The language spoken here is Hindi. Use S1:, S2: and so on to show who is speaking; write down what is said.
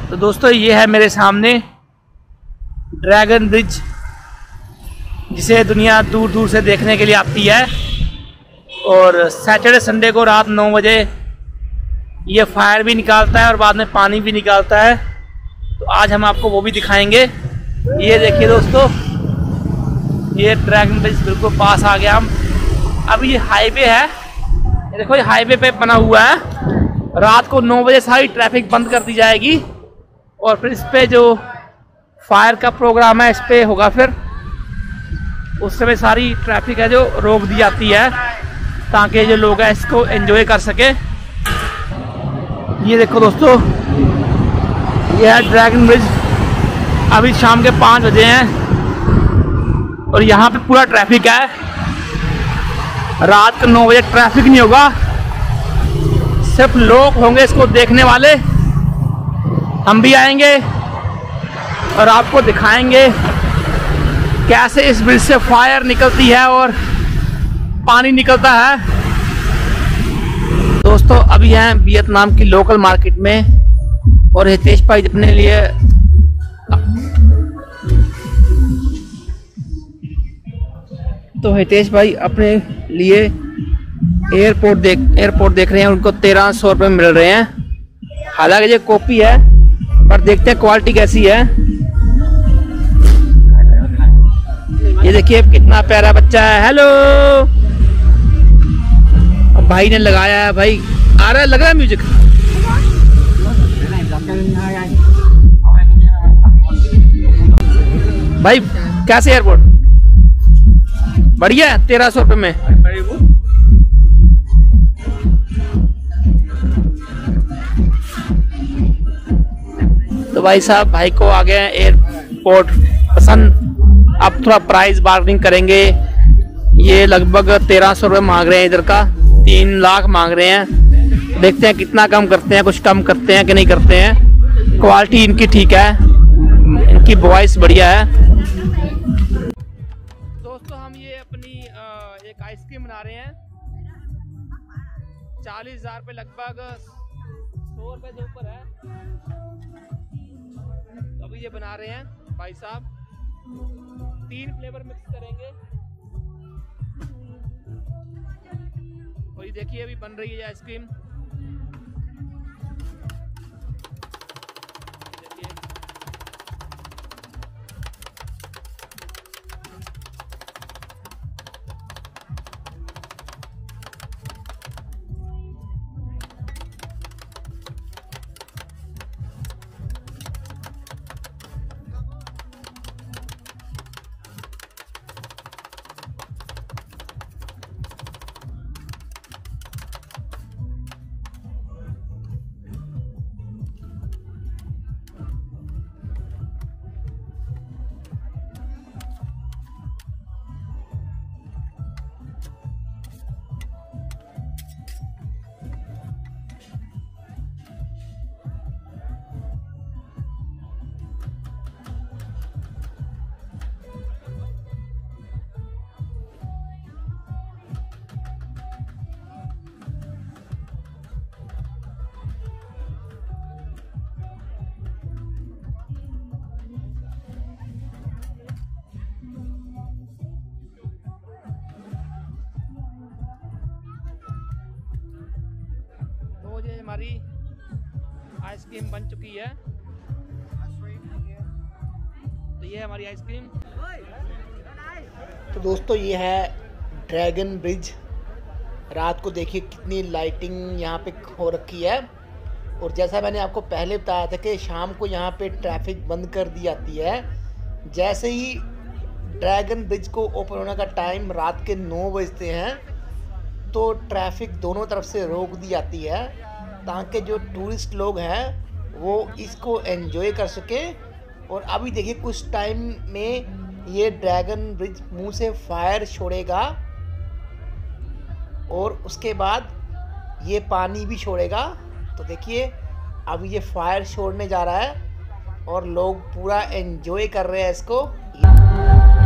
S1: तो दोस्तों ये है मेरे सामने ड्रैगन ब्रिज, जिसे दुनिया दूर दूर से देखने के लिए आती है। और सैटरडे संडे को रात 9 बजे ये फायर भी निकालता है और बाद में पानी भी निकालता है। तो आज हम आपको वो भी दिखाएंगे। ये देखिए दोस्तों, ये ड्रैगन ब्रिज बिल्कुल पास आ गया हम। अभी ये हाईवे है, ये देखो ये हाईवे पे बना हुआ है। रात को 9 बजे सारी ट्रैफिक बंद कर दी जाएगी और फिर इस पे जो फायर का प्रोग्राम है इस पे होगा। फिर उस समय सारी ट्रैफिक है जो रोक दी जाती है ताकि जो लोग हैं इसको एंजॉय कर सके। ये देखो दोस्तों, ये है ड्रैगन ब्रिज। अभी शाम के 5 बजे हैं और यहाँ पे पूरा ट्रैफिक है। रात को 9 बजे ट्रैफिक नहीं होगा, सिर्फ लोग होंगे इसको देखने वाले। हम भी आएंगे और आपको दिखाएंगे कैसे इस ब्रिज से फायर निकलती है और पानी निकलता है। दोस्तों अभी हैं वियतनाम की लोकल मार्केट में और हितेश भाई अपने लिए अपने लिए एयरपोर्ट देख रहे हैं। उनको 1300 रुपये मिल रहे हैं। हालांकि ये कॉपी है पर देखते हैं क्वालिटी कैसी है। ये देखिए कितना प्यारा बच्चा है। हेलो, भाई ने लगाया है। भाई आ रहा है, लग रहा है म्यूजिक। भाई कैसे एयरपोर्ट? बढ़िया है। 1300 रुपये में। तो भाई साहब, भाई को आ गए एयरपोर्ट पसंद। अब थोड़ा प्राइस बार्गेनिंग करेंगे। ये लगभग 1300 रुपये मांग रहे हैं, इधर का 3 लाख मांग रहे हैं। देखते हैं कितना कम करते हैं, कुछ कम करते हैं कि नहीं करते हैं। क्वालिटी इनकी ठीक है, इनकी वॉइस बढ़िया है। दोस्तों हम ये अपनी एक आइसक्रीम बना रहे हैं। 40,000 रुपये लगभग, 100 रुपये से ऊपर है। तो अभी ये बना रहे हैं भाई साहब। 3 फ्लेवर मिक्स करेंगे। और ये देखिए अभी बन रही है आइसक्रीम। हमारी आइसक्रीम बन चुकी है। तो ये है हमारी आइसक्रीम। तो दोस्तों ये है ड्रैगन ब्रिज। रात को देखिए कितनी लाइटिंग यहाँ पे हो रखी है। और जैसा मैंने आपको पहले बताया था कि शाम को यहाँ पे ट्रैफिक बंद कर दी जाती है। जैसे ही ड्रैगन ब्रिज को ओपन होने का टाइम रात के 9 बजते हैं तो ट्रैफिक दोनों तरफ से रोक दी जाती है ताकि जो टूरिस्ट लोग हैं वो इसको एंजॉय कर सके। और अभी देखिए कुछ टाइम में ये ड्रैगन ब्रिज मुंह से फायर छोड़ेगा और उसके बाद ये पानी भी छोड़ेगा। तो देखिए अभी ये फायर छोड़ने जा रहा है और लोग पूरा एंजॉय कर रहे हैं इसको।